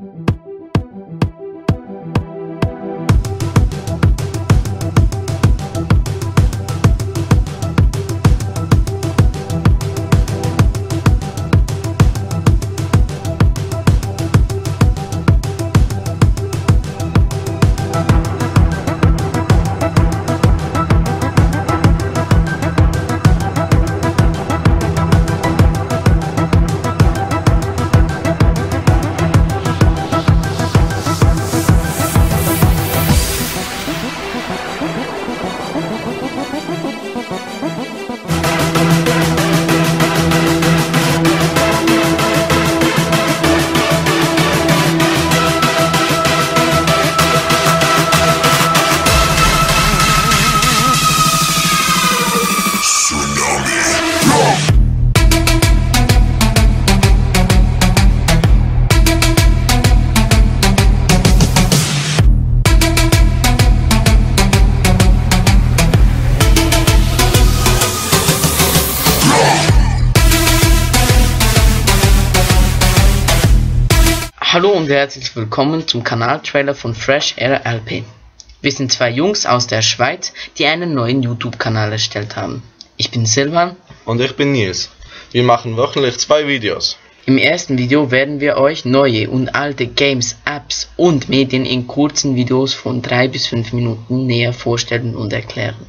Hallo und herzlich willkommen zum Kanaltrailer von Fresh Air LP. Wir sind zwei Jungs aus der Schweiz, die einen neuen YouTube-Kanal erstellt haben. Ich bin Silvan. Und ich bin Nils. Wir machen wöchentlich 2 Videos. Im ersten Video werden wir euch neue und alte Games, Apps und Medien in kurzen Videos von 3 bis 5 Minuten näher vorstellen und erklären.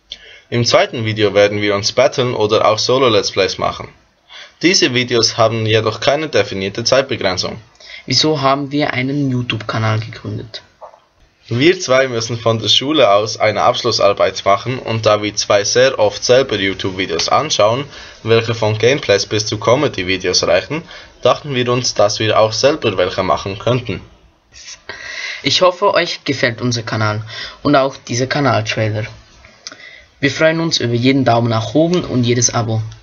Im zweiten Video werden wir uns battlen oder auch Solo-Let's Plays machen. Diese Videos haben jedoch keine definierte Zeitbegrenzung. Wieso haben wir einen YouTube-Kanal gegründet? Wir zwei müssen von der Schule aus eine Abschlussarbeit machen, und da wir zwei sehr oft selber YouTube-Videos anschauen, welche von Gameplays bis zu Comedy-Videos reichen, dachten wir uns, dass wir auch selber welche machen könnten. Ich hoffe, euch gefällt unser Kanal und auch dieser Kanaltrailer. Wir freuen uns über jeden Daumen nach oben und jedes Abo.